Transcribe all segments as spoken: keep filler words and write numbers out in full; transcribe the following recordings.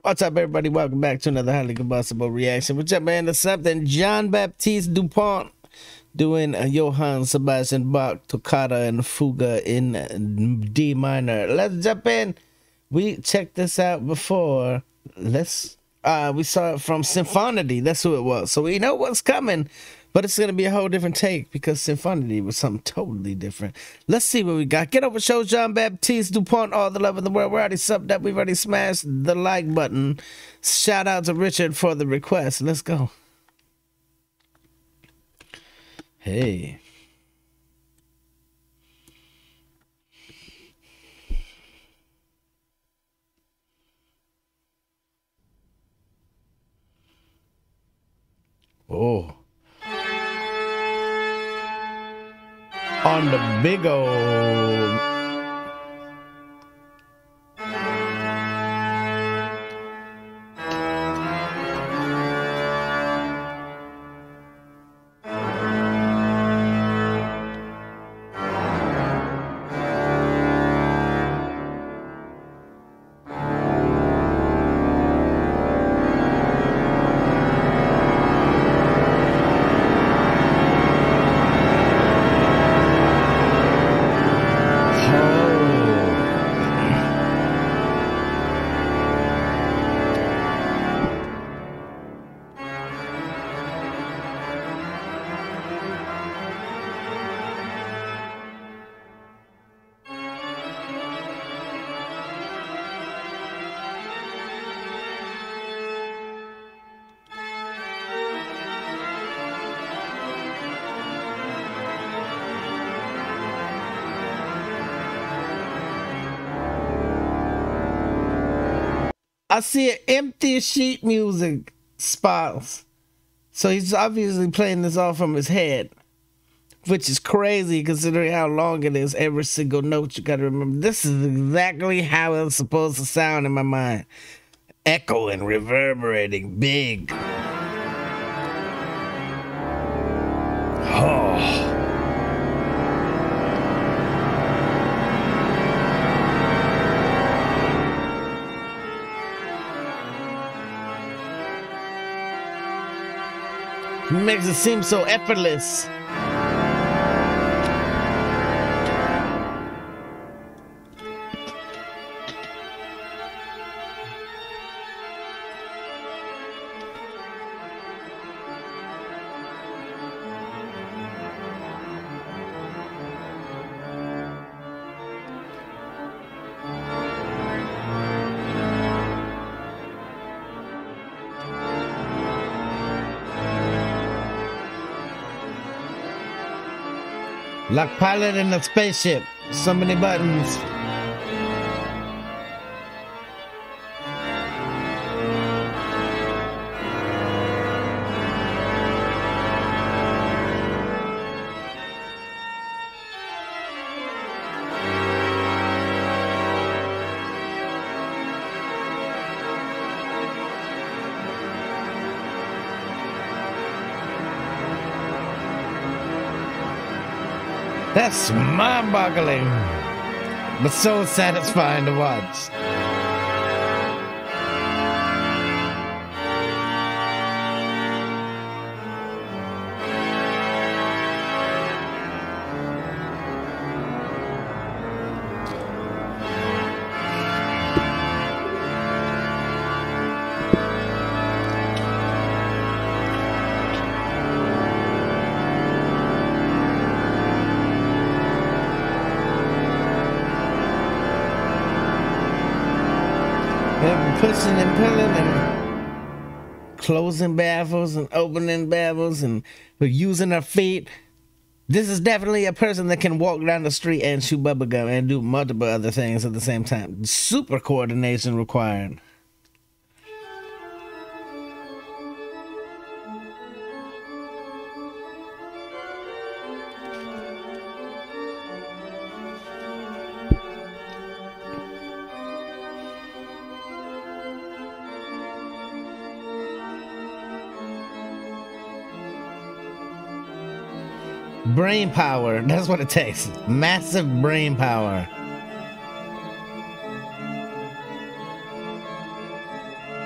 What's up, everybody? Welcome back to another highly combustible reaction. What's up, man? It's something Jean Baptiste Dupont doing a Johann Sebastian Bach Toccata and Fuga in D minor. Let's jump in. We checked this out before. Let's uh we saw it from Symphonity. That's who it was. So we know what's coming, but it's gonna be a whole different take because Symphonity was something totally different. Let's see what we got. Get over, show Jean Baptiste Dupont all the love in the world. We're already subbed up. We've already smashed the like button. Shout out to Richard for the request. Let's go. Hey. Oh. On the big old I see an empty sheet music spots. So he's obviously playing this all from his head, which is crazy considering how long it is. Every single note, you gotta remember. This is exactly how it's supposed to sound in my mind. Echoing, reverberating, big. Oh. Makes it seem so effortless. Like piloting a spaceship. So many buttons. That's mind-boggling, but so satisfying to watch. Pushing and pulling and closing baffles and opening baffles and using her feet. This is definitely a person that can walk down the street and chew bubblegum and do multiple other things at the same time. Super coordination required. Brain power, that's what it takes. Massive brain power.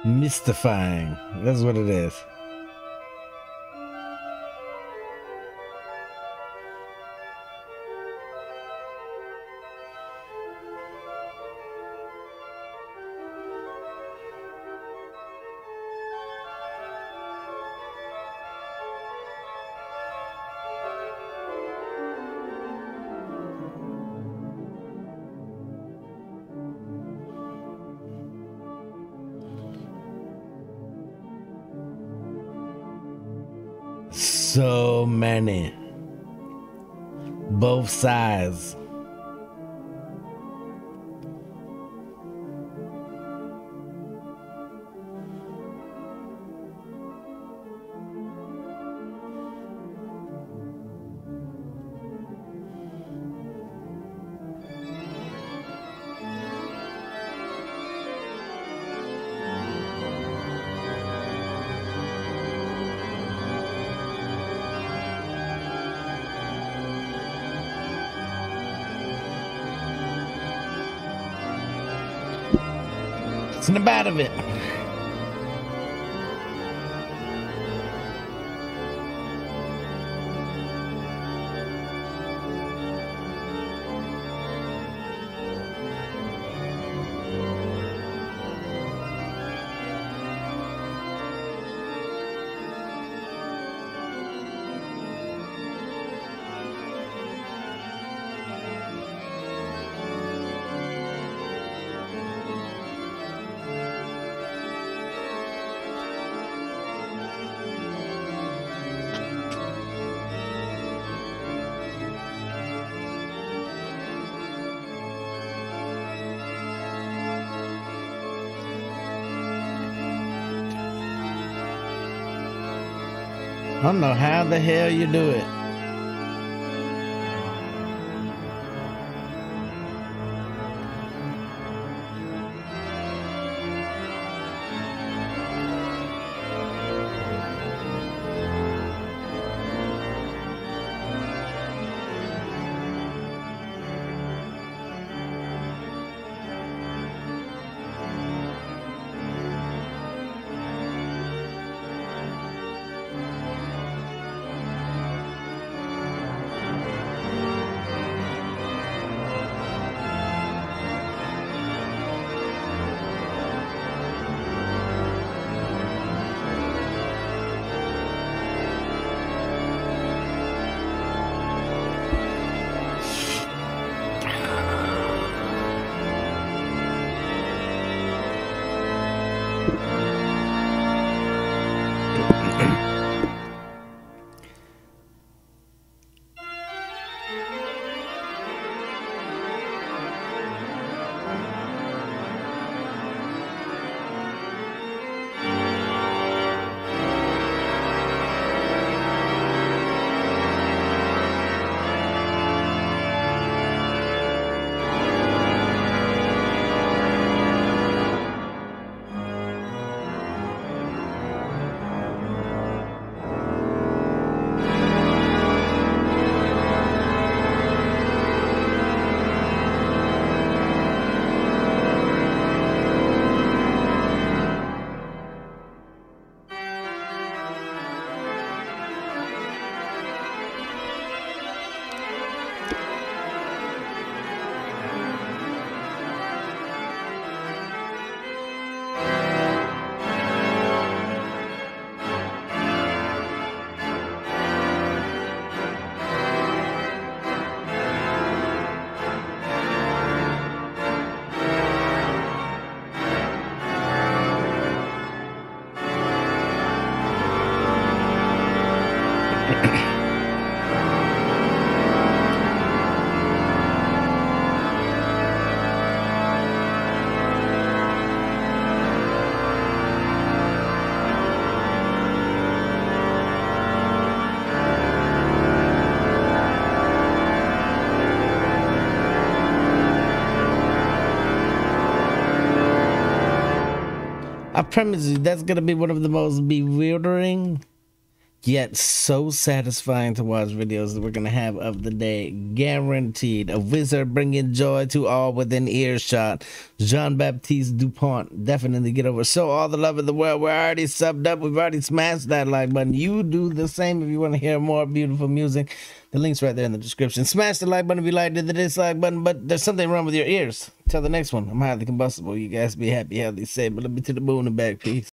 Mystifying. That's what it is. So many. Both sides. Snap out of it. I don't know how the hell you do it. I promise you, that's gonna be one of the most bewildering yet so satisfying to watch videos that we're going to have of the day. Guaranteed. A wizard bringing joy to all within earshot. Jean-Baptiste Dupont. Definitely get over. Show all the love of the world. We're already subbed up. We've already smashed that like button. You do the same if you want to hear more beautiful music. The link's right there in the description. Smash the like button if you liked it, the dislike button, but there's something wrong with your ears. Till the next one, I'm highly combustible. You guys be happy, healthy, safe, but let me to the moon and back. Peace.